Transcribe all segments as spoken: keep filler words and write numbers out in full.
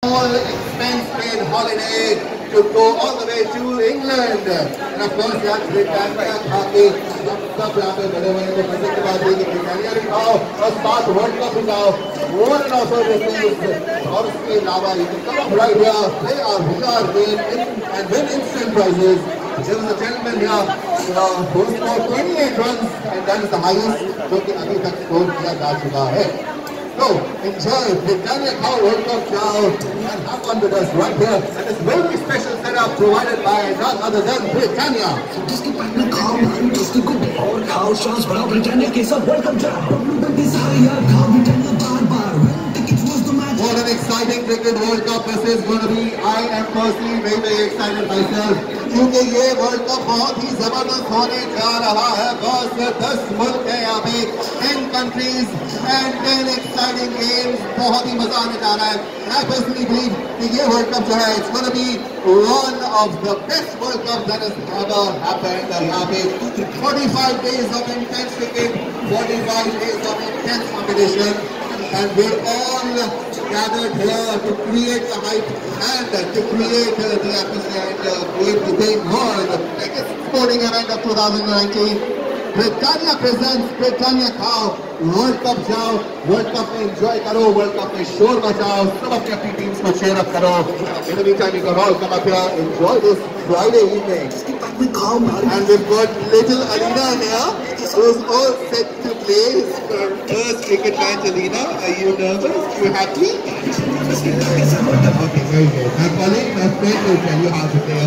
All expense paid holiday to go all the way to England. And of course, यार Britannia खा के सब सब यहाँ पे बड़े बड़े को मजे की बात है कि ब्रिटानिया भी खाओ और साथ वर्ल्ड कप भी खाओ. More than also receives और उसके अलावा you can come up right here, play our bizarre game and win instant prizes. There was a gentleman here uh, who scored twenty-eight runs and that is the highest जो कि अभी तक score किया जा चुका है. So, enjoy Britannia Cow World Cup now and have fun with us right here at this very special setup provided by none other than Britannia. जिसकी पत्नी खाओ मान जिसकी को और खाओ चांस बढ़ाओ ब्रिटानिया के साथ वर्ल्ड कप जाओ डब्ल्यू सारे यार खाओ ब्रिटानिया बार बार win tickets was the match. What an exciting cricket World Cup this is going to be. I am personally very very excited myself क्योंकि ये वर्ल्ड कप बहुत ही जबरदस्त होने जा रहा है. बस दस मुल्क है यहाँ पे, ten countries and ten exciting games. बहुत ही मजा आने जा रहा है. And I personally believe कि ये वर्ल्ड कप जो है it's going to be one of the best World Cup that has ever happened. यहाँ पे forty-five days of intense cricket, forty-five days of intense competition, and we're all gathered here to create the hype and to create uh, the atmosphere and uh, create the big world. The biggest sporting event of twenty nineteen. Britannia presents Britannia Cow World Cup जाओ, World Cup में enjoy करो, World Cup में शोर मचाओ, सब अपने अपनी teams को cheer up करो. In the meantime, you can all come up here, enjoy this Friday evening. And we've got little Alina here, who's all set to play his first cricket match. Alina, are you nervous? Are you happy? Okay, very good. My colleague, my friend will tell you how to play,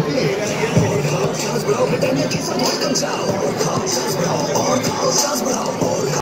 okay?